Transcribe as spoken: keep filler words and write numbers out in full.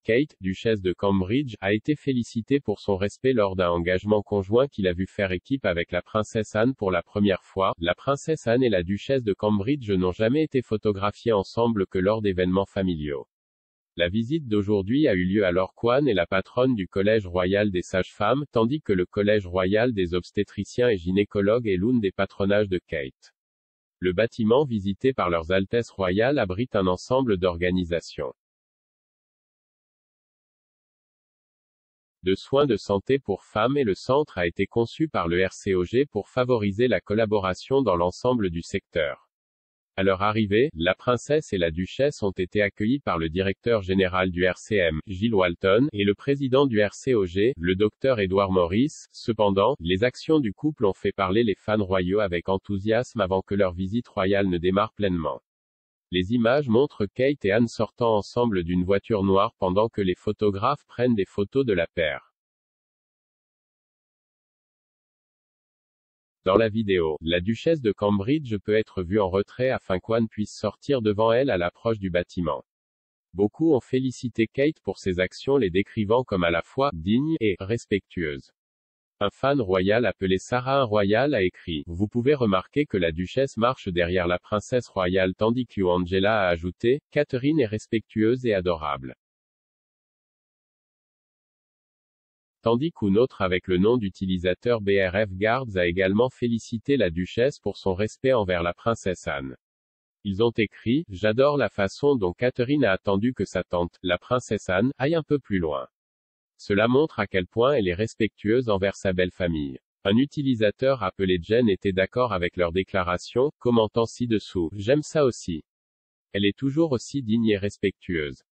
Kate, duchesse de Cambridge, a été félicitée pour son respect lors d'un engagement conjoint qu'il a vu faire équipe avec la princesse Anne pour la première fois. La princesse Anne et la duchesse de Cambridge n'ont jamais été photographiées ensemble que lors d'événements familiaux. La visite d'aujourd'hui a eu lieu alors qu'Anne est la patronne du Collège royal des sages-femmes, tandis que le Collège royal des obstétriciens et gynécologues est l'une des patronages de Kate. Le bâtiment visité par leurs Altesses royales abrite un ensemble d'organisations de soins de santé pour femmes et le centre a été conçu par le R C O G pour favoriser la collaboration dans l'ensemble du secteur. À leur arrivée, la princesse et la duchesse ont été accueillis par le directeur général du R C M, Giles Walton, et le président du R C O G, le docteur Edward Morris. Cependant, les actions du couple ont fait parler les fans royaux avec enthousiasme avant que leur visite royale ne démarre pleinement. Les images montrent Kate et Anne sortant ensemble d'une voiture noire pendant que les photographes prennent des photos de la paire. Dans la vidéo, la duchesse de Cambridge peut être vue en retrait afin qu'Anne puisse sortir devant elle à l'approche du bâtiment. Beaucoup ont félicité Kate pour ses actions, les décrivant comme à la fois digne et respectueuse. Un fan royal appelé Sarah Royal a écrit: Vous pouvez remarquer que la duchesse marche derrière la princesse royale tandis que Angela a ajouté: Catherine est respectueuse et adorable. Tandis qu'une autre avec le nom d'utilisateur B R F Guards a également félicité la duchesse pour son respect envers la princesse Anne. Ils ont écrit: J'adore la façon dont Catherine a attendu que sa tante, la princesse Anne, aille un peu plus loin. Cela montre à quel point elle est respectueuse envers sa belle famille. Un utilisateur appelé Jen était d'accord avec leur déclaration, commentant ci-dessous: J'aime ça aussi. Elle est toujours aussi digne et respectueuse.